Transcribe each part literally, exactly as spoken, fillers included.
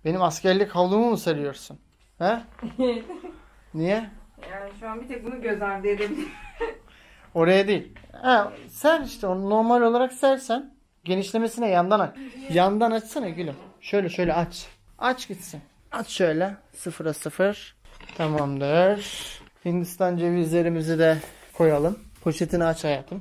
Benim askerlik havlumu mu sarıyorsun? He? Niye? Yani şu an bir tek bunu göz ardı edebilirim. Oraya değil. Ha, ser işte onu normal olarak sersen. Genişlemesine yandan aç. Yandan açsana gülüm. Şöyle şöyle aç. Aç gitsin. Aç şöyle. Sıfıra sıfır. Tamamdır. Hindistan cevizlerimizi de koyalım. Poşetini aç hayatım.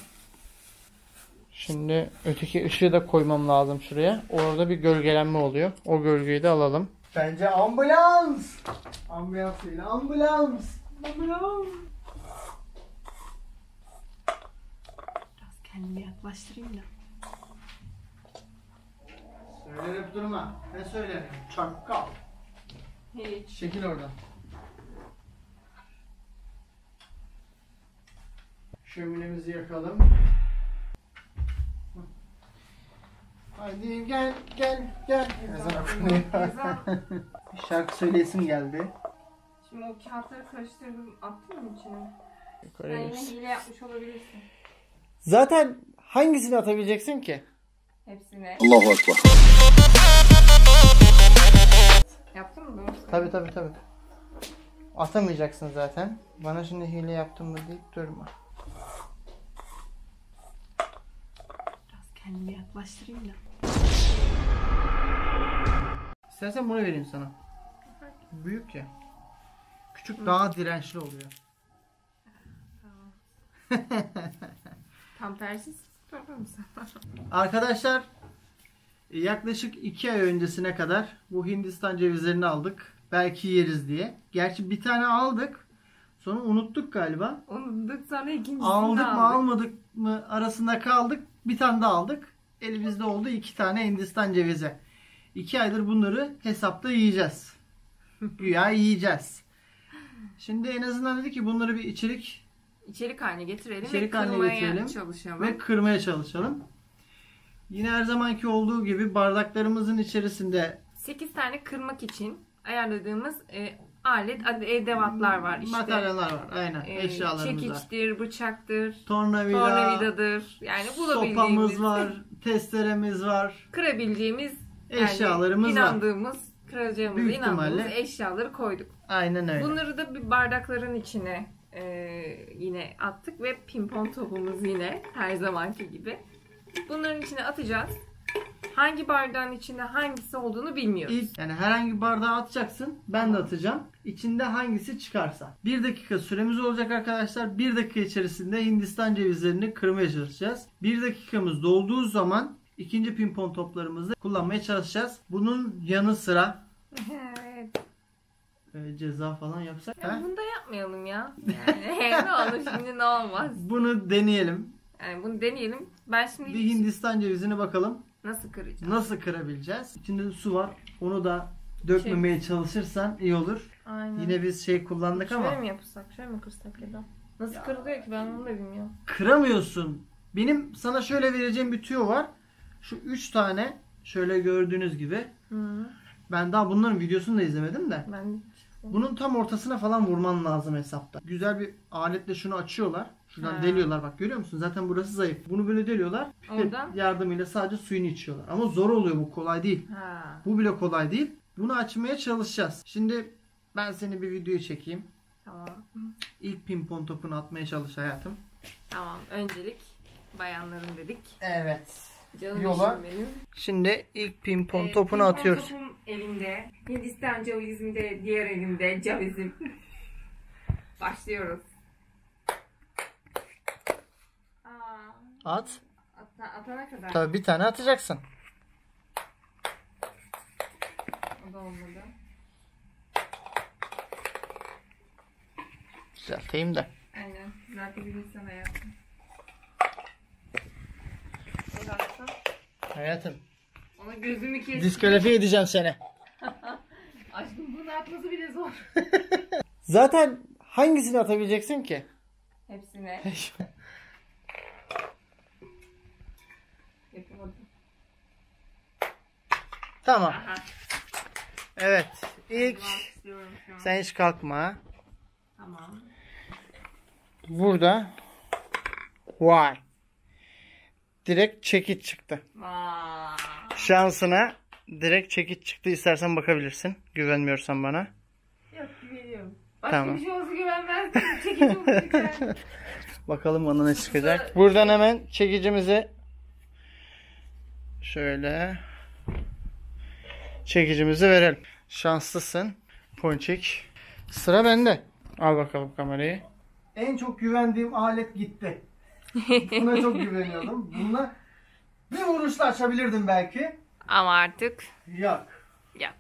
Şimdi öteki ışığı da koymam lazım şuraya. Orada bir gölgelenme oluyor. O gölgeyi de alalım. Bence ambulans. Ambulans değil, ambulans. Ambulans. Biraz kendimi yaklaştırayım da. Söylenip durma. Ne söyle? Çakkal. Hiç. Çekil oradan. Şöminemizi yakalım. Haydi gel gel gel. Ezan okunuyor. Bir şarkı söyleyesim geldi. Şimdi o kağıtları karıştırdım. Attın mı içine? Sen Yukarıya yine gitsin. hile yapmış olabilirsin. Zaten hangisini atabileceksin ki? Hepsine. Allahu Ekber. Yaptın mı doğru? Tabi tabi tabi. Atamayacaksın zaten. Bana şimdi hile yaptın mı deyip durma. Biraz kendimi yaklaştırayım da. İstersen bunu vereyim sana. Büyük ya. Küçük daha dirençli oluyor. Tam tersi tutabilir misin? Arkadaşlar yaklaşık iki ay öncesine kadar bu Hindistan cevizlerini aldık. Belki yeriz diye. Gerçi bir tane aldık. Sonra unuttuk galiba. Unuttuk sonra ikincisini Aldık aldık. mı almadık mı arasında kaldık. Bir tane daha aldık. Elimizde oldu iki tane Hindistan cevizi. İki aydır bunları hesapta yiyeceğiz. Güya yiyeceğiz. Şimdi en azından dedik ki bunları bir içerik İçerik haline getirelim İçerik ve haline kırmaya getirelim çalışalım. ve kırmaya çalışalım. Yine her zamanki olduğu gibi bardaklarımızın içerisinde sekiz tane kırmak için ayarladığımız e, alet, edevatlar var. İşte, materyaller var. Aynen. e, Eşyalarımız var. çekiçtir, bıçaktır, Tornavida, tornavidadır. Yani bulabildiğimiz, sopamız var, testeremiz var. kırabileceğimiz, Eşyalarımız yani var. inandığımız, kıracağımıza Büyük inandığımız ihtimalle. eşyaları koyduk. Aynen öyle. Bunları da bir bardakların içine e, yine attık ve pimpon topumuz yine her zamanki gibi. Bunların içine atacağız. Hangi bardağın içinde hangisi olduğunu bilmiyoruz. İlk, yani herhangi bir bardağa atacaksın. Ben de atacağım. İçinde hangisi çıkarsa. Bir dakika süremiz olacak arkadaşlar. Bir dakika içerisinde Hindistan cevizlerini kırmaya çalışacağız. Bir dakikamız dolduğu zaman ikinci pimpon toplarımızı kullanmaya çalışacağız. Bunun yanı sıra Evet. e, ceza falan yapsak. Ya ha? bunu da yapmayalım ya. Yani ne olur şimdi ne olmaz. Bunu deneyelim. Yani bunu deneyelim. Ben şimdi Bir Hindistan cevizine bakalım. nasıl kıracağım? Nasıl kırabileceğiz? İçinde su var. Onu da dökmemeye çalışırsan iyi olur. Aynen. Yine biz şey kullandık Şöyle ama mi yapsak? Şöyle mi kırsak ya da? Nasıl Ya. kırılıyor ki ben onu da bilmiyorum. kıramıyorsun. Benim sana şöyle vereceğim bir tüyo var. Şu üç tane şöyle gördüğünüz gibi. Hı. Ben daha bunların videosunu da izlemedim de. Ben Bunun tam ortasına falan vurman lazım hesapta. Güzel bir aletle şunu açıyorlar. Şuradan Ha. deliyorlar bak görüyor musun? Zaten burası zayıf. Bunu böyle deliyorlar. Pipet Oradan? yardımıyla sadece suyunu içiyorlar. Ama zor oluyor, bu kolay değil. Ha. Bu bile kolay değil. Bunu açmaya çalışacağız. Şimdi ben seni bir videoyu çekeyim. Tamam. İlk pimpon topunu atmaya çalış hayatım. Tamam. Öncelik bayanların dedik. Evet. Canım Yola. işim benim. Şimdi ilk pimpon Ee, topunu pimpon atıyoruz. topum elimde. Hindistan cevizim de diğer elimde. Cevizim. Başlıyoruz. Aa, At. at, atana kadar. Tabii bir tane atacaksın. O da olmadı. Düzelteyim de. Aynen. Zaten bilirsen hayatım. Ne yapsın? Hayatım. Ona gözümü kestim. Diskalifiye edeceğim seni. Aşkım bunu atması bile zor. Zaten hangisini atabileceksin ki? Hepsine. Yapamadım. Tamam. Aha. Evet. İlk Kullanmak istiyorum şu an. sen hiç kalkma. Tamam. Burada vay. Direkt çekiç çıktı. Vaa. Şansına direkt çekiç çıktı. İstersen bakabilirsin. Güvenmiyorsan bana. Yok, güveniyorum. Başka Tamam. bir şey olsa güvenmezdim. Çekici olacak. Bakalım bana ne çıkacak. Buradan hemen çekicimizi şöyle çekicimizi verelim. Şanslısın Ponçik. Sıra bende. Al bakalım kamerayı. En çok güvendiğim alet gitti. Buna çok güveniyordum. Bununla bir vuruşla açabilirdim belki. Ama artık Yok. yok.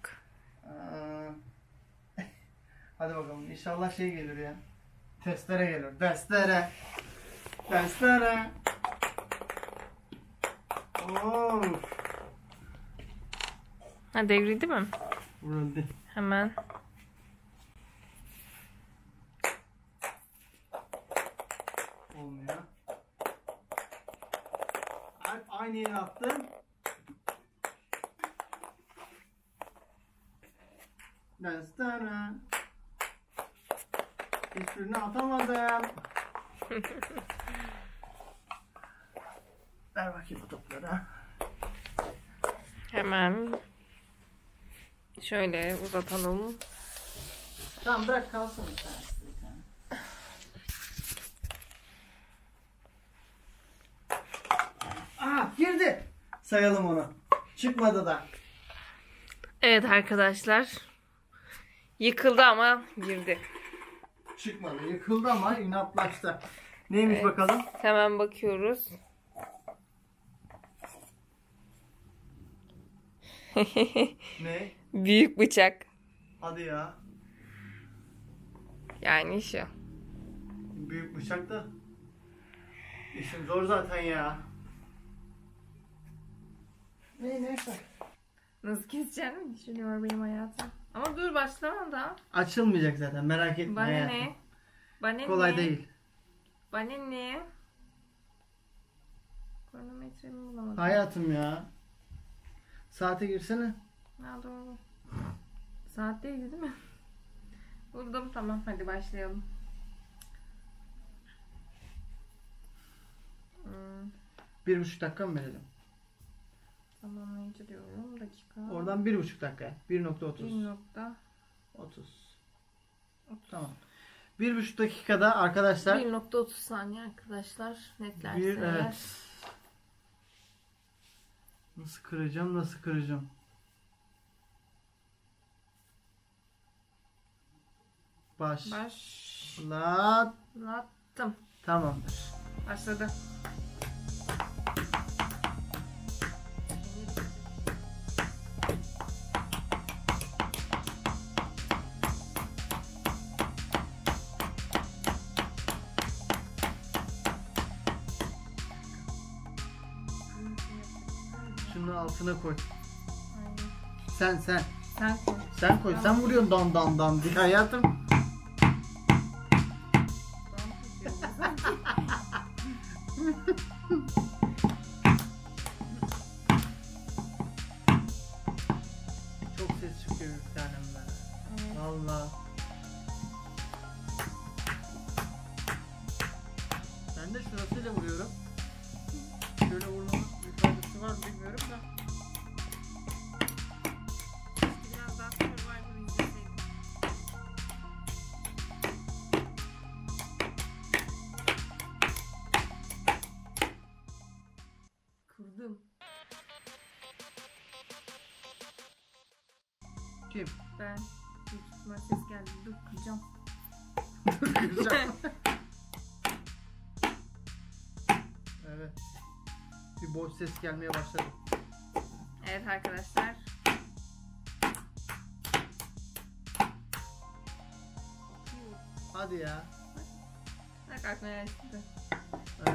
Ee, Hadi bakalım. İnşallah şey gelir ya. Testere gelir. Testere. Testere. Of. Ha, devrildi mi? Vuruldu. Hemen. Olmuyor. Alp aynı yere attım. Testere. Hiçbirini atamadım. Ver bakayım bu topları. Hemen şöyle uzatalım. Tamam, bırak kalsın bir tane. Aa, girdi. Sayalım onu. Çıkmadı da. Evet arkadaşlar. Yıkıldı ama girdi. Çıkmadı. Yıkıldı ama inatlaştı. Neymiş Evet. bakalım? Hemen bakıyoruz. Ne? Büyük bıçak. Hadi ya. Yani şu. Büyük bıçak da. İşim zor zaten ya. Ne neyse. Nasıl keseceğimi düşünüyor benim hayatım. Ama dur, başlama da. Açılmayacak zaten, merak etme. Bana hayatım. ne? Bana Kolay ne? değil. Bana ne? Kronometremi bulamadım. Hayatım ya. Saate girsene. Ha, doğru. Saat değildi değil mi? Buldum, tamam, hadi başlayalım. Hmm, Bir buçuk dakika mı verelim? tamamlayıcı diyorum. Dakika. Oradan bir buçuk dakika. Bir nokta otuz. bir nokta Otuz. otuz. Tamam. Bir buçuk dakikada arkadaşlar. bir nokta otuz saniye arkadaşlar. Netlerse Bir, eğer. evet. Nasıl kıracağım, nasıl kıracağım? Baş. Başlattım. La. Tamamdır. Başladı. Şunu altına koy. Aynen. Sen sen. Sen koy. Sen koy. Sen vuruyorsun dan dan dan diye hayatım. Çok ses çıkıyor bir tanem ben. Evet. Valla. Ben de şurasıyla vuruyorum. Şöyle vurmanın bir faydası var mı bilmiyorum da. Biraz daha Survivor izleseydim. Kırdım. Kim? Ben. Dur, buna ses geldi. Dur, kıracağım. Güzel. Evet. Bir boş ses gelmeye başladı. Evet arkadaşlar. Hadi ya. Bak, aklıma geldi. Evet.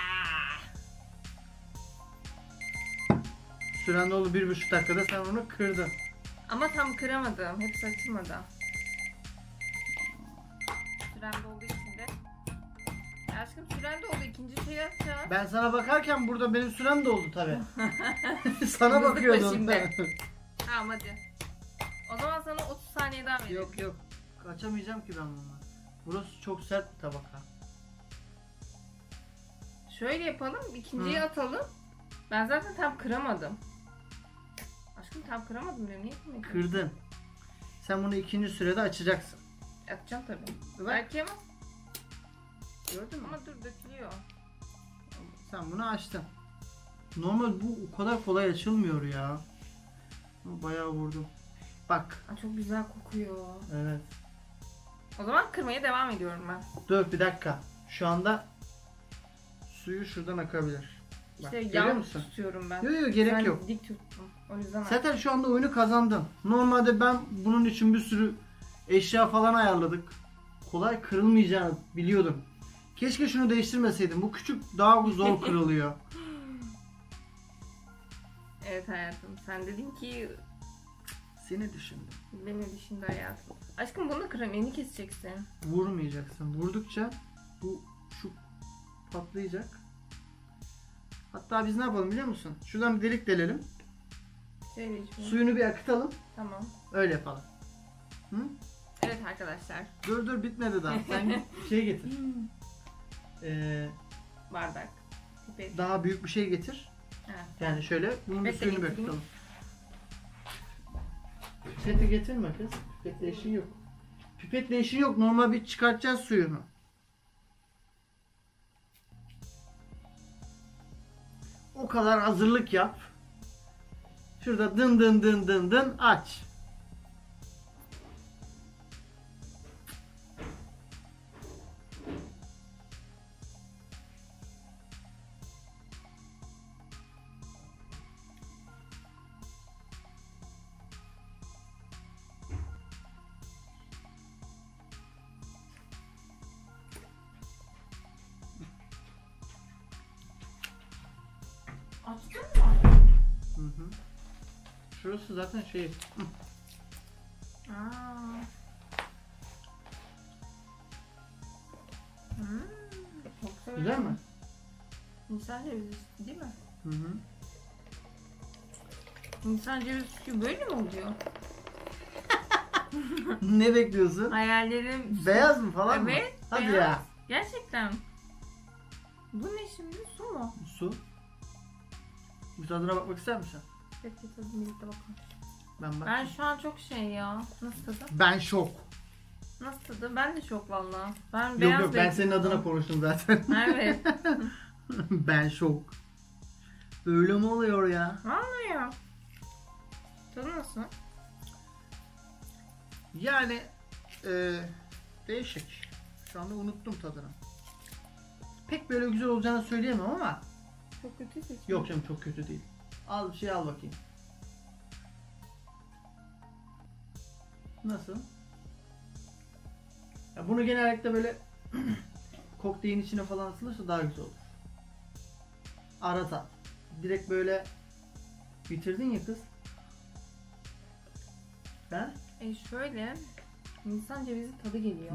Süren doldu bir buçuk dakikada, sen onu kırdın. Ama tam kıramadım. Hepsi açılmadı. Sürem dolduğu için de. Ya aşkım, süren doldu. İkinci şeyi açacağız. Ben sana bakarken burada benim sürem doldu tabi. Sana Mızıkla bakıyordum. şimdi. Tamam, hadi. O zaman sana otuz saniye daha veriyorum. Yok yok. Kaçamayacağım ki ben bundan. Burası çok sert bir tabaka. Şöyle yapalım. İkinciyi Hı. atalım. Ben zaten tam kıramadım. Aşkım tam kıramadım diyorum. Niye kırmadın? Kırdın. Sen bunu ikinci sürede açacaksın. Atacağım tabii. Bak. Belki ama. Gördün mü? Ama dur dökülüyor. Sen bunu açtın. Normal bu o kadar kolay açılmıyor ya. Bayağı vurdum. Bak. Aa, çok güzel kokuyor. Evet. O zaman kırmaya devam ediyorum ben. Dur bir dakika. Şu anda suyu şuradan akabilir. Bak, İşte görüyor yan musun? tutuyorum ben. Yok yok gerek Sen yok. dik tuttum. O yüzden Zaten şu anda oyunu kazandın. Normalde ben bunun için bir sürü eşya falan ayarladık. Kolay kırılmayacağını biliyordum. Keşke şunu değiştirmeseydim. Bu küçük daha zor kırılıyor. Evet hayatım. Sen dedin ki Seni düşündüm. beni düşündü hayatım. Aşkım bunu da kıram. Elini keseceksin. Vurmayacaksın. Vurdukça bu şu patlayacak. Hatta biz ne yapalım biliyor musun? Şuradan bir delik delelim. Şöyle içmeyi. Suyunu bir akıtalım. Tamam. Öyle yapalım. Hı? Evet arkadaşlar. Dur dur bitmedi daha. Sen şey getir. Ee, Bardak. Pipet. daha büyük bir şey getir. Ha. Yani şöyle bunun bir Pipet de suyunu bir getireyim. akıtalım. Pipeti getirme kız. Pipetle işin yok. Pipetle işin yok. Normal bir çıkartacağız suyunu. O kadar hazırlık yap. Şurada dın dın dın dın dın aç. Açtın mı? Hı hı. Şurası zaten şey. Hı. Aa. Hmm. Çok severim. Güzel mi? Nisan cevizi değil mi? Hı hı. Nisan cevizi sütü böyle mi oluyor? Ne bekliyorsun? Hayallerim... Beyaz mı falan mı? Evet. Hadi beyaz. ya. Gerçekten. Bu ne şimdi? Su mu? Su. Bir tadına bakmak ister misin? Peki tadını birlikte bakalım. Ben bak. Ben şu an çok şey ya. Nasıl tadı? Ben şok. Nasıl tadı? Ben de şok valla. Ben Yok beyaz yok ben senin bekliyordum. adına konuştum zaten. Evet. Ben şok. Öyle mi oluyor ya? Vallahi ya. Tadı nasıl? Yani e, değişik. Şu anda unuttum tadını. Pek böyle güzel olacağını söyleyemem ama. Çok kötü seçim. Yok canım çok kötü değil. Al bir şey al bakayım. Nasıl? Ya bunu genellikle böyle kokteyrin içine falan atılırsa daha güzel olur. Ara tat. Direkt böyle bitirdin ya kız. Ha? E şöyle. Nisan cevizi tadı geliyor.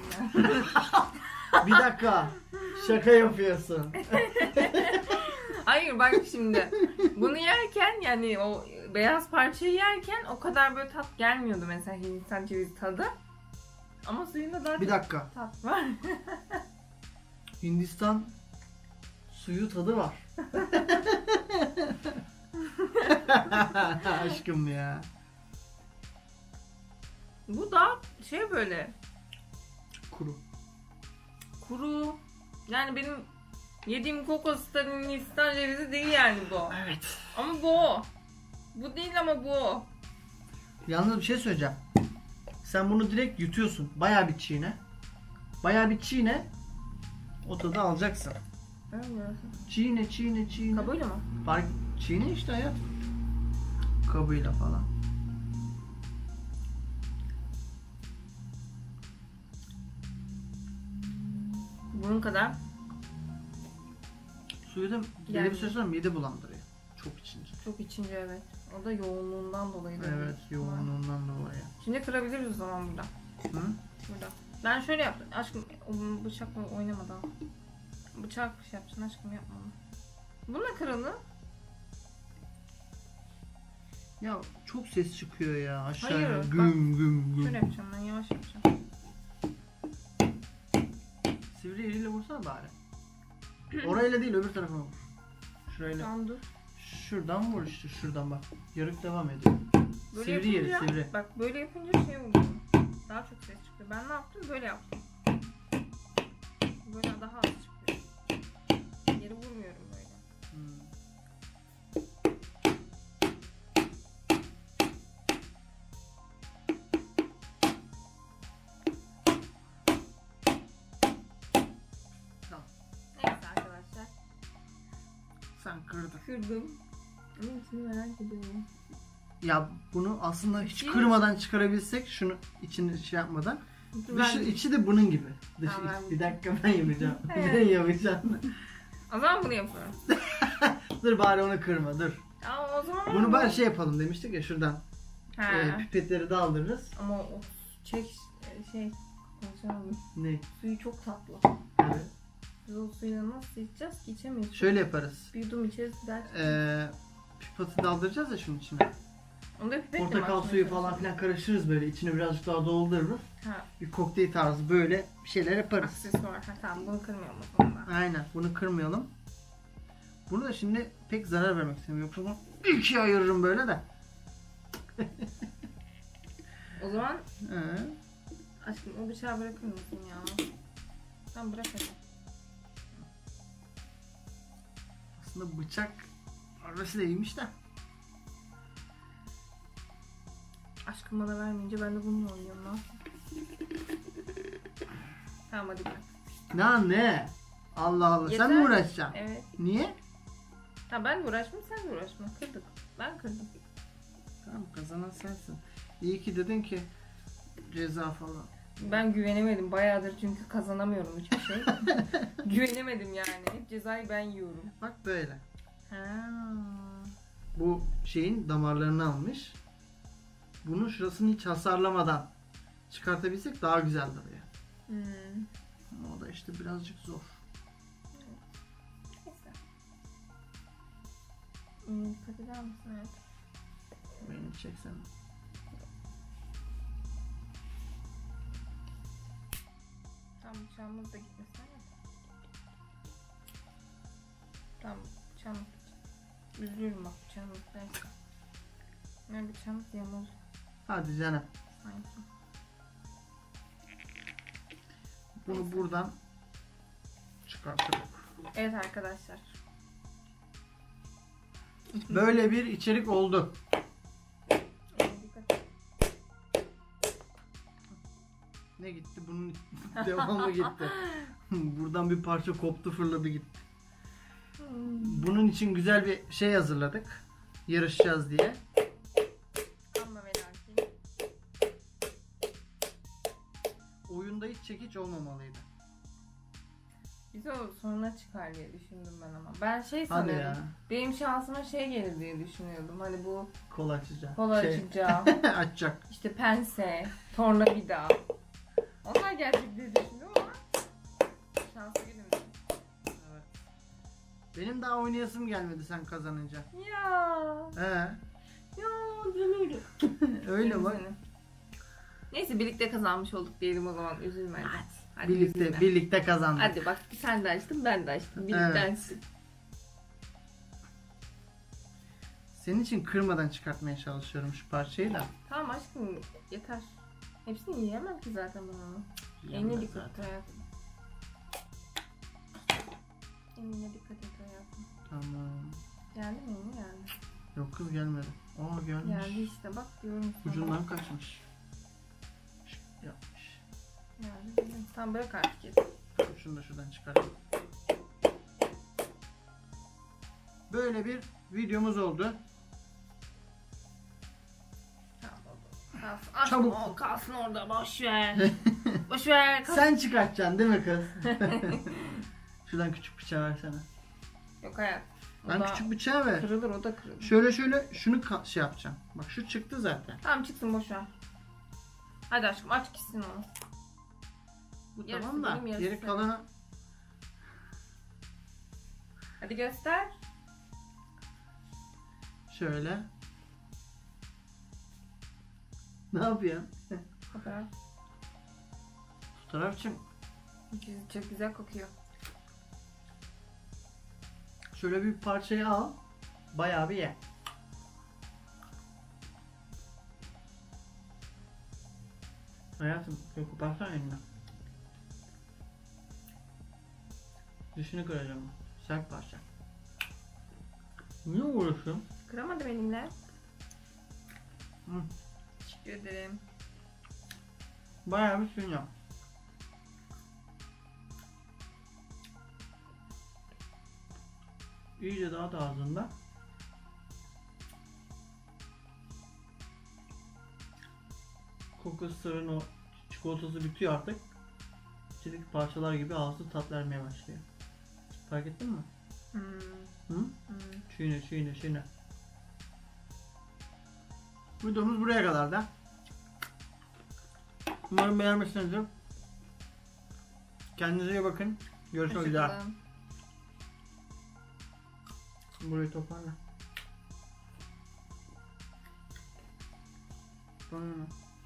Bir dakika. Şaka yapıyorsun. Hayır bak şimdi. Bunu yerken yani o beyaz parçayı yerken o kadar böyle tat gelmiyordu mesela Hindistan cevizi tadı. Ama suyunda daha Bir çok dakika. tat var. Hindistan suyu tadı var. Aşkım ya. Bu da şey böyle Kuru. kuru. Yani benim yediğim kokosların Hindistan cevizi değil yani bu. Evet. Ama bu. Bu değil ama bu. Yalnız bir şey söyleyeceğim. Sen bunu direkt yutuyorsun. Bayağı bir çiğne. Bayağı bir çiğne. O tadı alacaksın. Evet. Çiğne çiğne çiğne. Kabuğuyla mı? Fark çiğne işte hayat. Kabıyla falan. Bunun kadar. Suyu da belli Yani- bir süre sonra mide bulandırıyor. Çok içince. Çok içince evet. O da yoğunluğundan dolayı. da Evet büyük ihtimal. yoğunluğundan dolayı. Şimdi kırabiliriz o zaman burada. Hı? Burada. Ben şöyle yaptım. Aşkım o bıçakla oynamadan. Bıçak şey yapacaksın aşkım yapma onu. Bununla kıralım. Ya çok ses çıkıyor ya aşağıya. Hayır, bak. Güm güm güm. Şöyle yapacağım ben yavaş yapacağım. Sivri eliyle vursana bari. Orayla değil öbür tarafına vur. Şurayla. Tamam dur. şuradan vur işte şuradan bak. Yarık devam ediyor. Böyle Sivri yeri yapınca- sivri. Bak böyle yapınca şey oluyor. Daha çok ses çıkıyor. Ben ne yaptım? Böyle yaptım. Böyle daha az çıkıyor. Yeri vurmuyorum böyle. Hmm. Tamam. Neyse arkadaşlar. Sen kırdın. Kırdım. Ama içini merak ediyorum. Ya bunu aslında hiç İçi- kırmadan çıkarabilsek şunu içini şey yapmadan. Ben- Dışı, içi de bunun gibi. Dışı, Tamam. bir dakika ben yapacağım. Evet. Ben yapacağım. O zaman bunu yapıyorum. Dur bari onu kırma dur. Ama o zaman... Bunu bari şey yapalım demiştik ya şuradan. Ha. E, pipetleri daldırırız. Ama o çek şey konuşamadım. Ne? Suyu çok tatlı. Evet. Biz o suyla nasıl içeceğiz ki içemeyiz. Şöyle yaparız. Bir yudum içeriz gider. Ee, pipeti daldıracağız ya şunun içine. Onu da pipetle Portakal açmaya suyu falan çalışıyorum. filan karıştırırız böyle. İçine birazcık daha doldururuz. Ha, Bir kokteyl tarzı böyle bir şeyler yaparız. aksesuar. Ha, tamam bunu kırmıyorum o zaman ben. Aynen. Bunu kırmayalım. Bunu da şimdi pek zarar vermek istemiyorum. Yoksa bunu ikiye ayırırım böyle de. O zaman Ee, aşkım o bıçağı bırakır mısın ya? Tamam bırak hadi. aslında bıçak arası da iyiymiş de. Aşkım bana vermeyince ben de bununla oynuyorum lan. Tamam hadi bırak. Ne ne? Allah Allah. Yeter. Sen mi uğraşacaksın? Evet. Niye? Ha ben de uğraşmam sen de uğraşma. Kırdık. Ben kırdım. Tamam kazanan sensin. İyi ki dedin ki ceza falan. Ben güvenemedim bayağıdır çünkü kazanamıyorum hiçbir şey. Güvenemedim yani. Hep cezayı ben yiyorum. Bak böyle. Ha. Bu şeyin damarlarını almış. Bunun şurasını hiç hasarlamadan çıkartabilsek daha güzel duruyor. Hmm. Ama o da işte birazcık zor. Neyse. Hmm, dikkat eder misin? Evet. Beni çeksene. Tam bıçağımız da gitmesin ama. Tam bıçağımız gidecek. Üzülüyorum bak bıçağımız derken. Ne bıçağımız yamul Hadi canım. sanki. Bunu buradan çıkartalım. Evet arkadaşlar. Böyle bir içerik oldu. Ee, dikkat et. Ne gitti? Bunun devamı gitti. Buradan bir parça koptu fırladı gitti. Hmm. Bunun için güzel bir şey hazırladık. Yarışacağız diye. Ama ve lakin. Oyunda hiç çekiç olmamalıydı. Biz o sonra çıkar diye düşündüm ben ama. Ben şey Hadi sanıyordum. ya. Benim şansıma şey gelir diye düşünüyordum. Hani bu Kol açacağım. kola Şey, açacağı, açacak. işte pense, tornavida. Onlar gerçek diye düşündüm ama şanslı günüm. Evet. Benim daha oynayasım gelmedi sen kazanınca. Ya. He. Ya üzülürüm. Öyle bak. Neyse birlikte kazanmış olduk diyelim o zaman. Üzülme hadi. Hadi Birlikte üzülme. birlikte kazandık. Hadi bak sen de açtın ben de açtım. Birlikte Evet. açtık. Senin için kırmadan çıkartmaya çalışıyorum şu parçayı da. Tamam aşkım yeter. Hepsini yiyemem ki zaten ben onu. Yiyemez Eline dikkat zaten. et hayatım. Eline dikkat et hayatım. Tamam. Geldi mi eline geldi. Yok kız gelmedi. Aa gelmiş. Geldi işte bak diyorum sana. Ucundan kaçmış. Şık yapmış. Geldi dedim. Tamam bırak artık yedi. Şunu da şuradan çıkartalım. Böyle bir videomuz oldu. Tamam oldu. Kalsın. Aşkım, Çabuk. o kalsın orada boş ver. boş ver. Kalsın. Sen çıkartacaksın değil mi kız? Şuradan küçük bıçağı versene. Yok hayat. O Ben da küçük bıçağı ver. kırılır o da kırılır. Şöyle şöyle şunu ka- şey yapacağım. Bak şu çıktı zaten. Tamam çıksın boş ver. Hadi aşkım aç gitsin onu. Bu Yarısı tamam da benim, yarısı geri senin. kalanı Hadi göster. şöyle. Ne yapıyorsun? Fotoğraf. Fotoğrafçım. Çok güzel kokuyor. Şöyle bir parçayı al. Bayağı bir ye. Hayatım, şöyle koparsana elinden. Dışını kıracağım. Sert parça. Niye uğraşıyorsun? Kıramadım elimle. Hı. Teşekkür ederim. Bayağı bir suyun yap. İyice dağıt ağzında. Koku sırrın o çikolatası bitiyor artık. İçindeki parçalar gibi ağzı tat vermeye başlıyor. Fark ettin mi? Hmm. Hı? Hmm. Çiğne çiğne çiğne. Videomuz buraya kadar da. Umarım beğenmişsinizdir. Kendinize iyi bakın. Görüşmek üzere. Hoşçakalın. Burayı toparla. Tamam.